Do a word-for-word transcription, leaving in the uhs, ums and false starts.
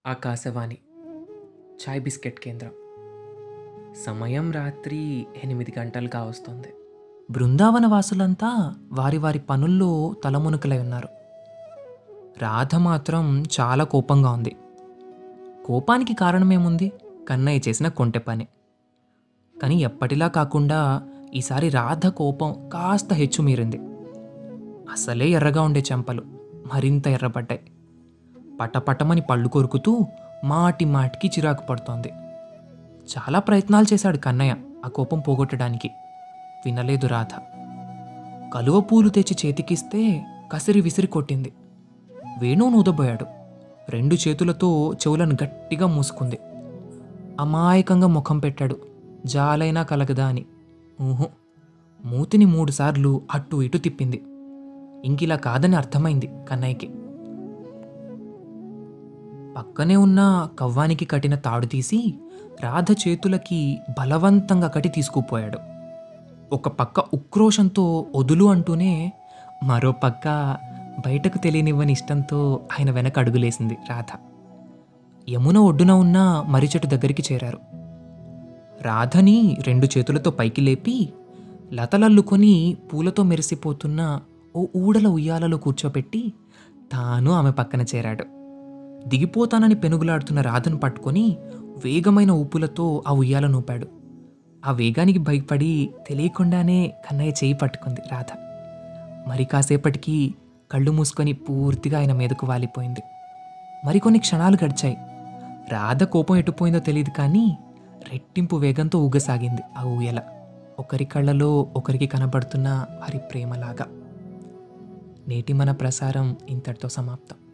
ఆకాశవాణి చాయ్ biscuit కేంద్రం. సమయం రాత్రి ఎనిమిది గంటలు కావస్తోంది. బృందావన వాసులంతా వారి వారి పనుల్లో తలమునకలై ఉన్నారు. రాధ మాత్రం చాలా కోపంగా ఉంది. కోపానికి కారణమేముంది? కన్నయ్య చేసిన కొంటె పని. కానీ ఎప్పటిలా కాకుండా ఈసారి రాధ కోపం కాస్త హెచ్చుమీరింది. అసలే ఎర్రగా ఉండే చెంపలు మరింత ఎర్రబడ్డాయి. పటపటమని పళ్ళు కొరుకుతూ మాటి మాటికి చిరాకు పడుతోంది. చాలా ప్రయత్నాలు చేశాడు కన్నయ్య ఆ కోపం పోగొట్టడానికి. వినలేదు రాధ. కలువ పూలు తెచ్చి చేతికిస్తే కసిరి విసిరి కొట్టింది. వేణు నూదబోయాడు. రెండు చేతులతో చెవులను గట్టిగా మూసుకుంది. అమాయకంగా ముఖం పెట్టాడు. జాలైనా కలగదా అని. ఊహు. మూతిని మూడుసార్లు అటు ఇటు తిప్పింది. ఇంకిలా కాదని అర్థమైంది కన్నయ్యకి. పక్కనే ఉన్న కవ్వానికి కట్టిన తాడు తీసి రాధ చేతులకి బలవంతంగా కట్టి తీసుకుపోయాడు. ఒక పక్క ఉక్రోషంతో వదులు అంటూనే మరో పక్క బయటకు తెలియనివ్వని ఇష్టంతో ఆయన వెనక అడుగులేసింది రాధ. యమున ఒడ్డున ఉన్న మర్రిచెట్టు దగ్గరికి చేరారు. రాధని రెండు చేతులతో పైకి లేపి లతలల్లుకొని పూలతో మెరిసిపోతున్న ఓ ఊడల ఉయ్యాలలో కూర్చోపెట్టి తాను ఆమె పక్కన చేరాడు. దిగిపోతానని పెనుగులాడుతున్న రాధను పట్టుకొని వేగమైన ఊపులతో ఆ ఉయ్యాల నూపాడు. ఆ వేగానికి భయపడి తెలియకుండానే కన్నయ్య చేయి పట్టుకుంది రాధ. మరి కాసేపటికి కళ్ళు మూసుకొని పూర్తిగా ఆయన మీదకు వాలిపోయింది. మరికొన్ని క్షణాలు గడిచాయి. రాధ కోపం ఎటుపోయిందో తెలియదు కానీ రెట్టింపు వేగంతో ఊగసాగింది ఆ ఊయల. ఒకరి కళ్ళలో ఒకరికి కనబడుతున్న వారి ప్రేమలాగా. నేటి మన ప్రసారం ఇంతటితో సమాప్తం.